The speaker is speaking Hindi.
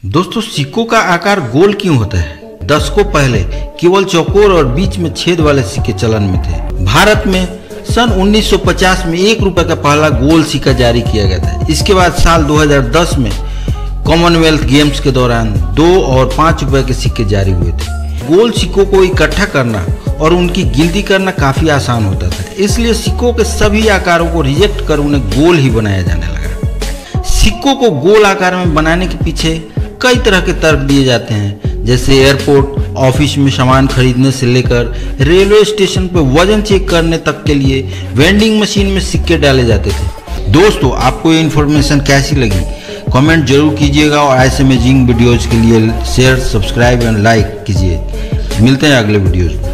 दोस्तों, सिक्कों का आकार गोल क्यों होता है? दशकों पहले केवल चौकोर और बीच में छेद वाले सिक्के चलन में थे। भारत में सन 1950 में 1 रुपए का पहला गोल सिक्का जारी किया गया था। इसके बाद साल 2010 में कॉमनवेल्थ गेम्स के दौरान 2 और 5 रुपए के सिक्के जारी हुए थे। गोल सिक्कों को इकट्ठा करना और उनकी गिनती करना काफी आसान होता था, इसलिए सिक्कों के सभी आकारों को रिजेक्ट कर उन्हें गोल ही बनाया जाने लगा। सिक्कों को गोल आकार में बनाने के पीछे कई तरह के तर्क दिए जाते हैं, जैसे एयरपोर्ट, ऑफिस में सामान खरीदने से लेकर रेलवे स्टेशन पर वजन चेक करने तक के लिए वेंडिंग मशीन में सिक्के डाले जाते थे। दोस्तों, आपको ये इन्फॉर्मेशन कैसी लगी? कमेंट जरूर कीजिएगा और ऐसे अमेजिंग वीडियोज़ के लिए शेयर, सब्सक्राइब एंड लाइक कीजिए। मिलते हैं अगले वीडियोज़ में।